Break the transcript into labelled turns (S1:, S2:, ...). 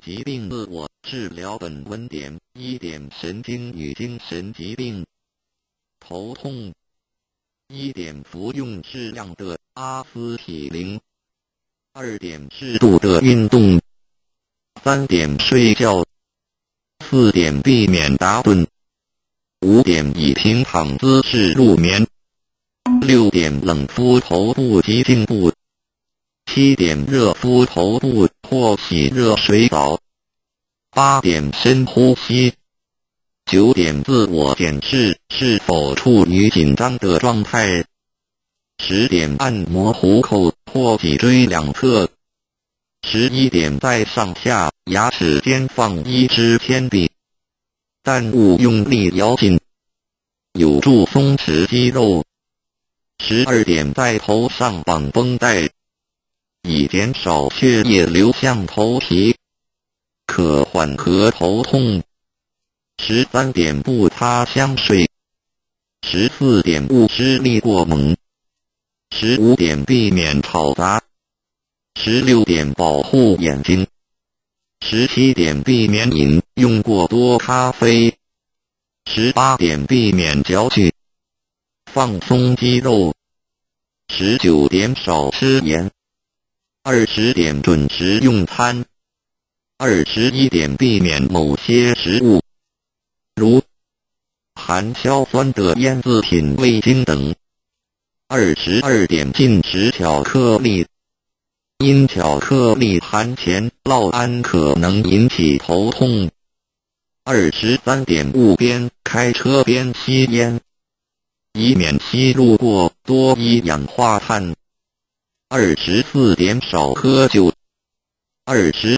S1: 疾病自我治疗本文点1点神经与精神疾病。头痛。1点服用适量的阿司匹林。2点适度的运动。3点睡觉。4点避免打盹。5点以平躺姿势入眠。6点冷敷头部及颈部。7点热敷头部或洗热水澡。8点深呼吸。9点自我检视是否处于紧张的状态。10点按摩虎口或脊椎两侧。11点在上下牙齿间放一支铅笔，但勿用力咬紧，有助松弛肌肉。12点在头上绑绷带，以减少血液流向头皮，可缓和头痛。13点不擦香水。14点勿施力过猛。15点避免吵杂。16点保护眼睛。17点避免饮用过多咖啡。18点避免嚼嚼，放松肌肉。19点少吃盐。20点准时用餐。21点避免某些食物，如含硝酸的腌制品、味精等。22点禁食巧克力，因巧克力含前酪胺可能引起头痛。23点勿边开车边吸烟，以免吸入过多一氧化碳。24点少喝酒。